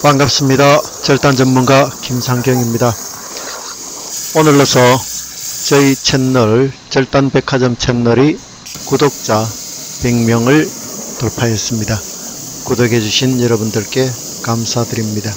반갑습니다. 절단 전문가 김상경입니다. 오늘로서 저희 채널 절단백화점 채널이 구독자 100명을 돌파했습니다. 구독해주신 여러분들께 감사드립니다.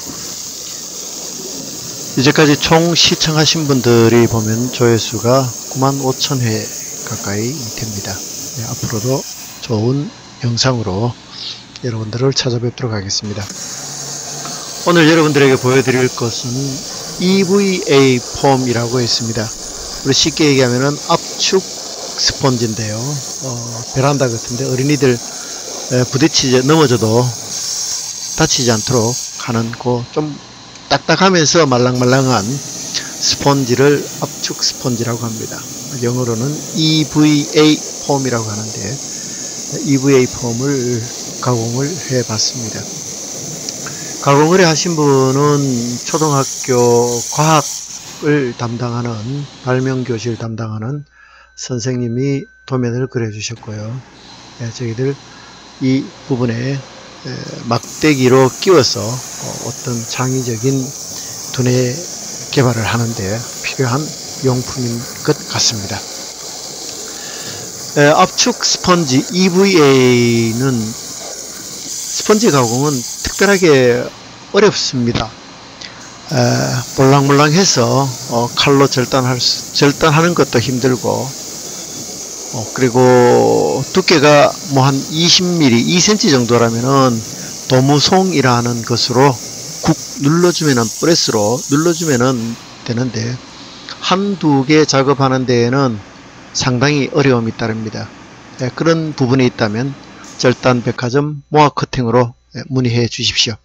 이제까지 총 시청하신 분들이 보면 조회수가 95,000회 가까이 됩니다. 네, 앞으로도 좋은 영상으로 여러분들을 찾아뵙도록 하겠습니다. 오늘 여러분들에게 보여드릴 것은 EVA 폼이라고 있습니다. 우리 쉽게 얘기하면 압축 스펀지인데요. 베란다 같은데 어린이들 부딪히지 넘어져도 다치지 않도록 하는 그 좀 딱딱하면서 말랑말랑한 스펀지를 압축 스펀지라고 합니다. 영어로는 EVA 폼이라고 하는데 EVA 폼을 가공을 해 봤습니다. 가공을 하신 분은 초등학교 과학을 담당하는 발명교실 담당하는 선생님이 도면을 그려 주셨고요. 저희들 이 부분에 막대기로 끼워서 어떤 창의적인 두뇌 개발을 하는데 필요한 용품인 것 같습니다. 압축 스펀지 EVA는 스펀지 가공은 특별하게 어렵습니다. 몰랑몰랑해서 칼로 절단하는 것도 힘들고 그리고 두께가 뭐 한 20mm, 2cm 정도라면은 도무송이라는 것으로 쿡 눌러주면은 프레스로 눌러주면은 되는데 한두 개 작업하는 데에는 상당히 어려움이 따릅니다. 그런 부분이 있다면 절단백화점 모아 커팅으로 문의해 주십시오.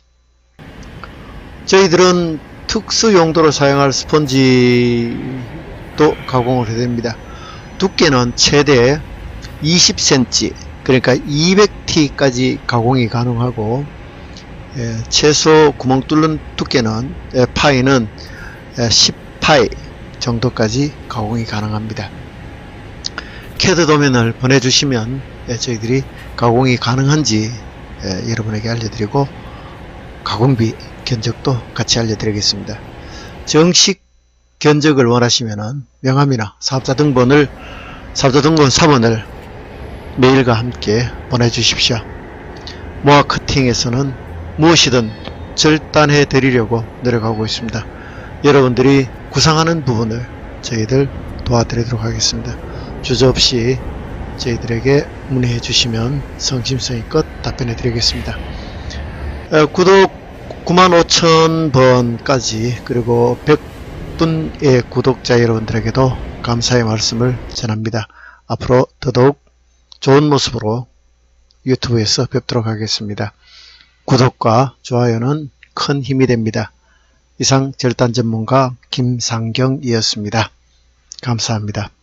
저희들은 특수 용도로 사용할 스펀지도 가공을 해야 됩니다. 두께는 최대 20cm, 그러니까 200T까지 가공이 가능하고 최소 구멍 뚫는 두께는 파이는 10파이 정도까지 가공이 가능합니다. 캐드 도면을 보내주시면 저희들이 가공이 가능한지 여러분에게 알려드리고 가공비 견적도 같이 알려드리겠습니다. 정식 견적을 원하시면 명함이나 사업자 등본 4번을 메일과 함께 보내주십시오. 모아 커팅에서는 무엇이든 절단해 드리려고 노력하고 있습니다. 여러분들이 구상하는 부분을 저희들 도와드리도록 하겠습니다. 주저없이 저희들에게 문의해 주시면 성심성의껏 답변해 드리겠습니다. 구독 95,000번까지 그리고 100분의 구독자 여러분들에게도 감사의 말씀을 전합니다. 앞으로 더더욱 좋은 모습으로 유튜브에서 뵙도록 하겠습니다. 구독과 좋아요는 큰 힘이 됩니다. 이상 절단 전문가 김상경이었습니다. 감사합니다.